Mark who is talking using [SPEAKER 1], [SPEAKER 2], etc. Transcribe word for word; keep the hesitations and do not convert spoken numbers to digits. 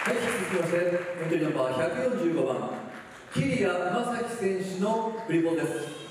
[SPEAKER 1] はい、続きましてエントリーナンバーひゃくよんじゅうごばん桐谷正樹選手のフリーポーズです。